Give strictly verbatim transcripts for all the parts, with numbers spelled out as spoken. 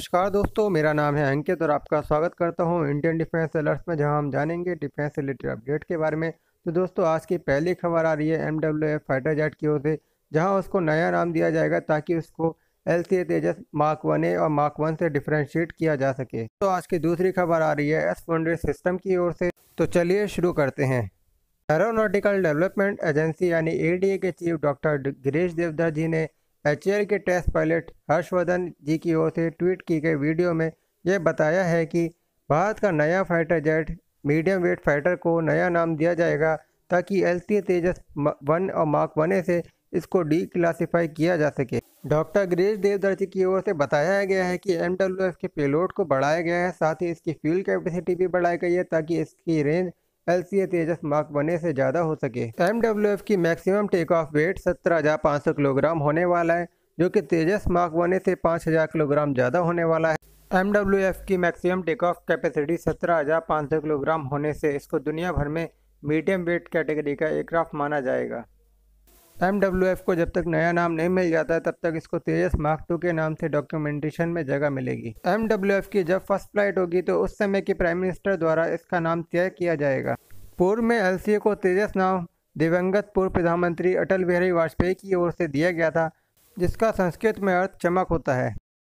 नमस्कार दोस्तों, मेरा नाम है अंकित और आपका स्वागत करता हूं इंडियन डिफेंस अलर्ट्स में, जहां हम जानेंगे डिफेंस रिलेटेड अपडेट के बारे में। तो दोस्तों, आज की पहली खबर आ रही है M W F fighter jet की ओर से, जहां उसको नया नाम दिया जाएगा ताकि उसको L C A Tejas mark one A और मार्क वन से डिफ्रेंशिएट किया जा सके। तो आज की दूसरी खबर आ रही है एस फोर हंड्रेड सिस्टम की ओर से। तो चलिए शुरू करते हैं। एरोनॉटिकल डेवलपमेंट एजेंसी यानी ए डी ए के चीफ डॉक्टर गिरीश देवधर जी ने एच ए एल के टेस्ट पायलट हर्षवर्धन जी की ओर से ट्वीट की गई वीडियो में यह बताया है कि भारत का नया fighter jet medium weight fighter को नया नाम दिया जाएगा ताकि L C A Tejas one और मार्क वन ए से इसको डी क्लासीफाई किया जा सके। डॉक्टर गिरीश देवधर जी की ओर से बताया गया है कि एम डब्ल्यू एफ के पेलोड को बढ़ाया गया है, साथ ही इसकी फ्यूल कैपेसिटी भी बढ़ाई गई है ताकि इसकी range L C A Tejas mark one A से ज़्यादा हो सके। एम डब्ल्यू एफ की मैक्सिमम टेक ऑफ वेट सत्रह हज़ार पाँच सौ किलोग्राम होने वाला है, जो कि तेजस मार्क वन ए से पाँच हज़ार किलोग्राम ज़्यादा होने वाला है। एम डब्ल्यू एफ की मैक्सिमम टेक ऑफ कैपेसिटी सत्रह हज़ार पाँच सौ किलोग्राम होने से इसको दुनिया भर में मीडियम वेट कैटेगरी का एयरक्राफ्ट माना जाएगा। एम डब्ल्यू एफ को जब तक नया नाम नहीं मिल जाता तब तक इसको तेजस मार्क टू के नाम से डॉक्यूमेंटेशन में जगह मिलेगी। एम डब्ल्यू एफ की जब फर्स्ट फ्लाइट होगी तो उस समय के प्राइम मिनिस्टर द्वारा इसका नाम तय किया जाएगा। पूर्व में एल सी ए को तेजस नाम दिवंगत पूर्व प्रधानमंत्री अटल बिहारी वाजपेयी की ओर से दिया गया था, जिसका संस्कृत में अर्थ चमक होता है।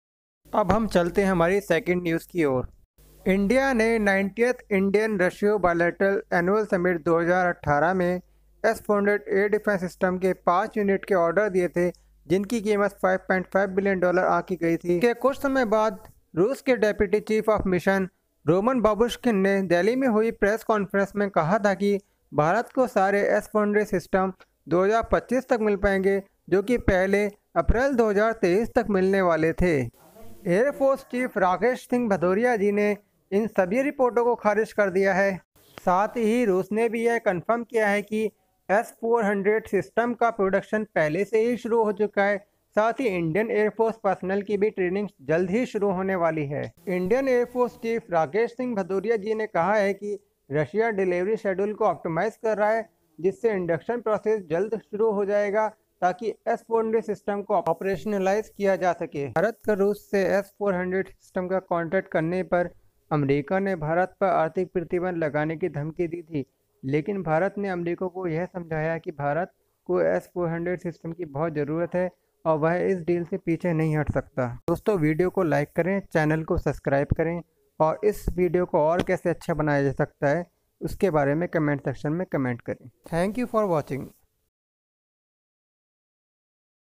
अब हम चलते हैं हमारी सेकंड न्यूज़ की ओर। इंडिया ने ninetieth Indian Russia bilateral annual summit दो हज़ार अठारह में S four hundred air defence system के पाँच यूनिट के ऑर्डर दिए थे, जिनकी कीमत पाँच पॉइंट पाँच बिलियन डॉलर आंकी गई थी। के कुछ समय बाद रूस के deputy chief of mission Roman Babushkin ने दिल्ली में हुई प्रेस कॉन्फ्रेंस में कहा था कि भारत को सारे एस फोर हंड्रेड सिस्टम दो हज़ार पच्चीस तक मिल पाएंगे, जो कि पहले अप्रैल दो हज़ार तेईस तक मिलने वाले थे। एयरफोर्स चीफ राकेश सिंह भदौरिया जी ने इन सभी रिपोर्टों को खारिज कर दिया है। साथ ही रूस ने भी यह कंफर्म किया है कि एस फोर हंड्रेड सिस्टम का प्रोडक्शन पहले से ही शुरू हो चुका है। साथ ही इंडियन एयरफोर्स पर्सनल की भी ट्रेनिंग जल्द ही शुरू होने वाली है। Indian air force chief Rakesh Singh Bhadauria ji ने कहा है कि रशिया डिलीवरी शेड्यूल को ऑप्टिमाइज कर रहा है, जिससे इंडक्शन प्रोसेस जल्द शुरू हो जाएगा ताकि एस फोर हंड्रेड सिस्टम को ऑपरेशनलाइज किया जा सके। भारत का रूस से एस फोर हंड्रेड सिस्टम का कॉन्ट्रैक्ट करने पर अमेरिका ने भारत पर आर्थिक प्रतिबंध लगाने की धमकी दी थी, लेकिन भारत ने अमेरिका को यह समझाया कि भारत को एस फोर हंड्रेड सिस्टम की बहुत ज़रूरत है और वह इस डील से पीछे नहीं हट सकता। दोस्तों, वीडियो को लाइक करें, चैनल को सब्सक्राइब करें और इस वीडियो को और कैसे अच्छा बनाया जा सकता है उसके बारे में कमेंट सेक्शन में कमेंट करें। Thank you for watching.